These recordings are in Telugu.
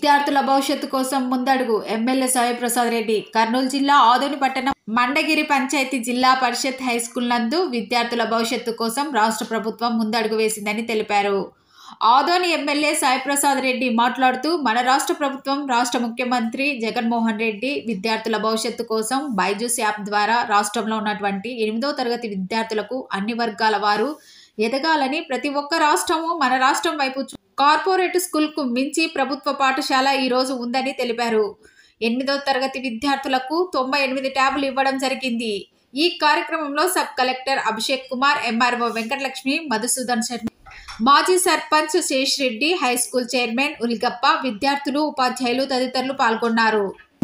విద్యార్థుల భవిష్యత్తు కోసం ముందడుగు ఎమ్మెల్యే సాయి ప్రసాద్ రెడ్డి కర్నూలు జిల్లా ఆదోని పట్టణం మండగిరి పంచాయతీ జిల్లా పరిషత్ హైస్కూల్ నందు విద్యార్థుల భవిష్యత్తు కోసం రాష్ట్ర ప్రభుత్వం ముందడుగు వేసిందని తెలిపారు. ఆదోని ఎమ్మెల్యే సాయి ప్రసాద్ రెడ్డి మాట్లాడుతూ మన రాష్ట్ర ప్రభుత్వం రాష్ట్ర ముఖ్యమంత్రి జగన్మోహన్ రెడ్డి విద్యార్థుల భవిష్యత్తు కోసం బైజూస్ యాప్ ద్వారా రాష్ట్రంలో ఉన్నటువంటి 8వ తరగతి విద్యార్థులకు అన్ని వర్గాల వారు ఎదగాలని ప్రతి ఒక్క రాష్ట్రము మన రాష్ట్రం వైపు కార్పొరేట్ స్కూల్ కు మించి ప్రభుత్వ పాఠశాల ఈ రోజు ఉందని తెలిపారు. 8వ తరగతి విద్యార్థులకు 98 ట్యాబులు ఇవ్వడం జరిగింది. ఈ కార్యక్రమంలో sub collector Abhishek Kumar, MRO Venkatalakshmi, Madhusudan Sharma, మాజీ sarpanch Sheshireddy, high school chairman Ulgappa, విద్యార్థులు, ఉపాధ్యాయులు తదితరులు పాల్గొన్నారు.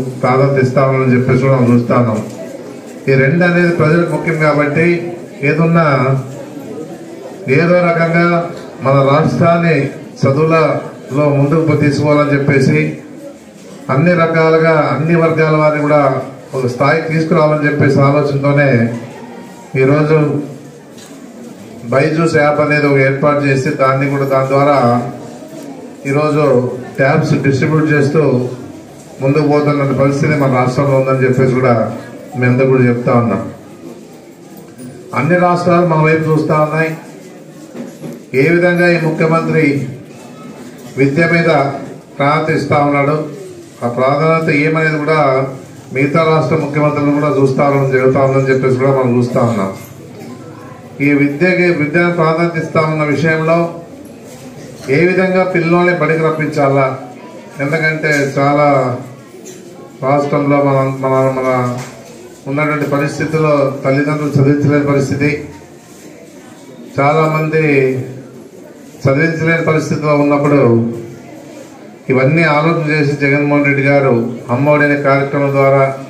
ఈ రెండు అనేది ప్రజలకు ముఖ్యం కాబట్టి ఏదో రకంగా మన రాష్ట్రాన్ని చదువులలో ముందుకు తీసుకోవాలని చెప్పేసి అన్ని రకాలుగా అన్ని వర్గాల వారిని కూడా ఒక స్థాయికి తీసుకురావాలని చెప్పేసి ఆలోచనతోనే ఈరోజు బైజూస్ యాప్ అనేది ఒక ఏర్పాటు చేసి దాని ద్వారా ఈరోజు ట్యాబ్స్ డిస్ట్రిబ్యూట్ చేస్తూ ముందుకు పోతున్న పరిస్థితి మన రాష్ట్రంలో ఉందని చెప్పేసి కూడా మీ అందరూ కూడా చెప్తా ఉన్నాం. అన్ని రాష్ట్రాలు మన వైపు చూస్తూ ఉన్నాయి. ఏ విధంగా ఈ ముఖ్యమంత్రి విద్య మీద ప్రాధాన్యత ఇస్తా ఉన్నాడు, ఆ ప్రాధాన్యత ఏమనేది కూడా మిగతా రాష్ట్ర ముఖ్యమంత్రులను కూడా జరుగుతూ ఉందని చెప్పేసి కూడా మనం చూస్తూ ఉన్నాం. ఈ విద్యను ప్రాధాన్యత ఇస్తా ఉన్న విషయంలో ఏ విధంగా పిల్లల్ని బడికి రప్పించాలా, ఎందుకంటే చాలా రాష్ట్రంలో మన ఉన్నటువంటి పరిస్థితుల్లో తల్లిదండ్రులు చదివించలేని పరిస్థితి, చాలామంది చదివించలేని పరిస్థితిలో ఉన్నప్పుడు ఇవన్నీ ఆలోచన చేసి జగన్మోహన్ రెడ్డి గారు అమ్మఒడి అనే కార్యక్రమం ద్వారా